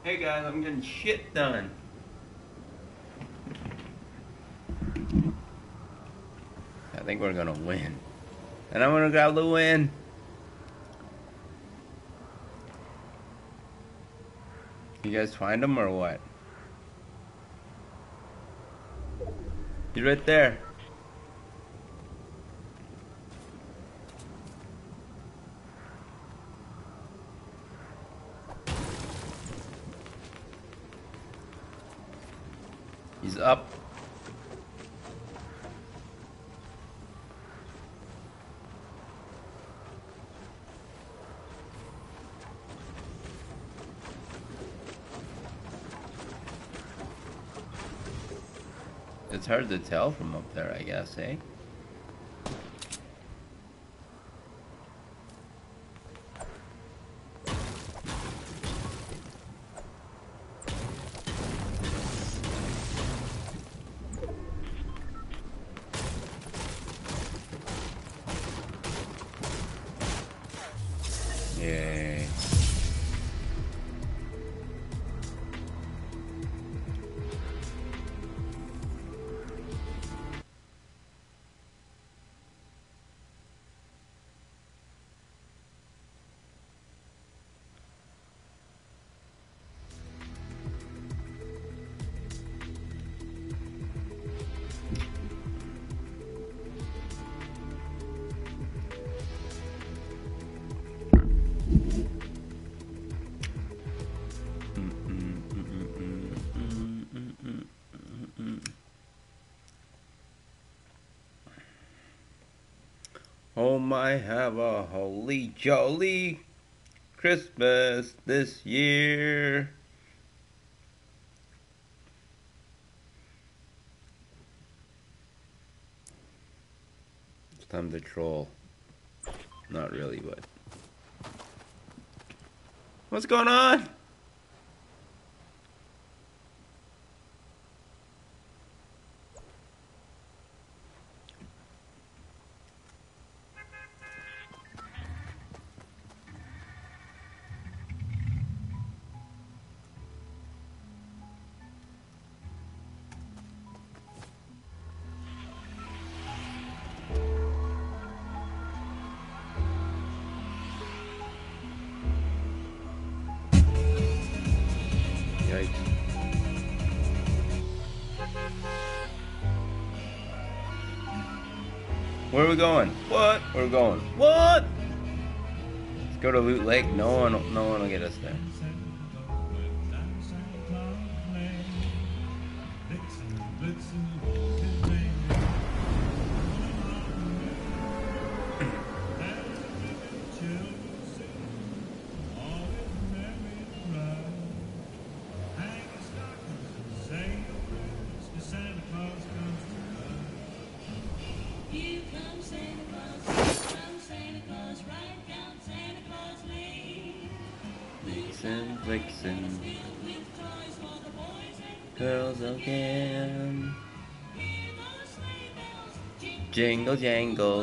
Hey guys, I'm getting shit done. I think we're gonna win. And I'm gonna grab the win. You guys find him or what? He's right there. He's up. It's hard to tell from up there, I guess, eh? Yay. Oh my, have a holy jolly Christmas this year. It's time to troll. Not really, but... What's going on? Yikes. Where are we going? What? We're going. What? Let's go to Loot Lake. No one will get us there. Vixen, Vixen, girls again. Jingle jangle.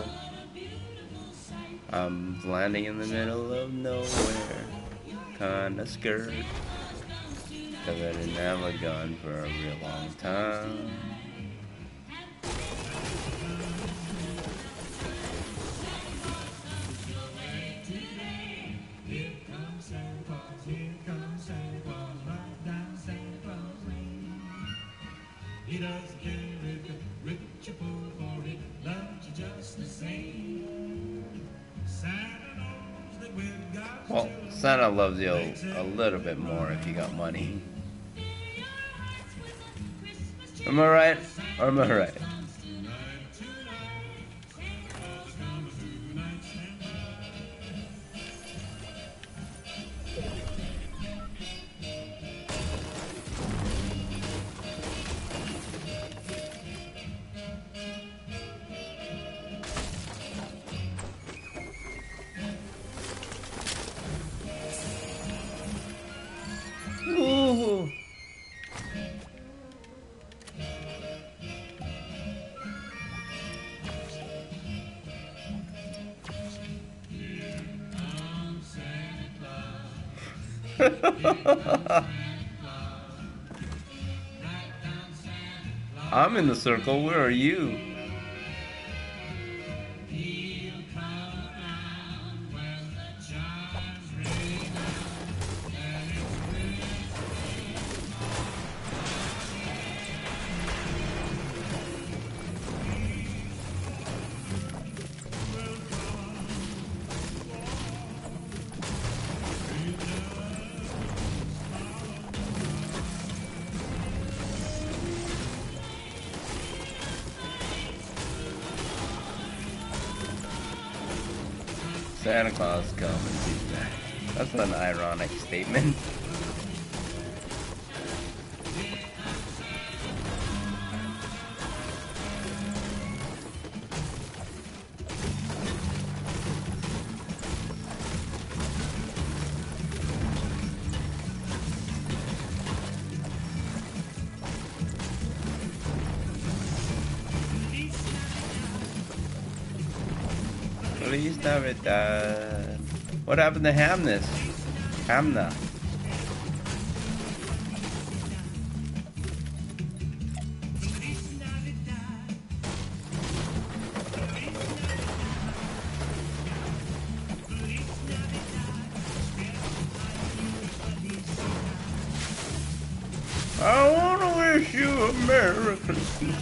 I'm landing in the middle of nowhere. Kinda scared. Cause I didn't have a gun for a real long time. He doesn't care if you're rich or poor, for he loves you just the same. Santa knows that we've got Well, Santa loves you a little bit more if you got money. Am I right? Or am I right? Ooh. I'm in the circle. Where are you? Santa Claus come and see that. That's an ironic statement. Feliz Navidad. What happened to Hamness? Hamna. I wanna wish you a Merry Christmas.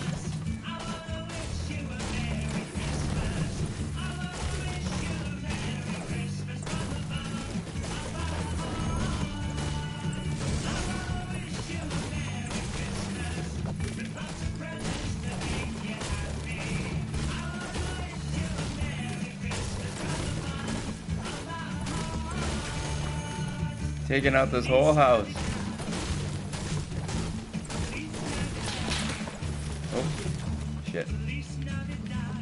Taking out this whole house. Oh, shit.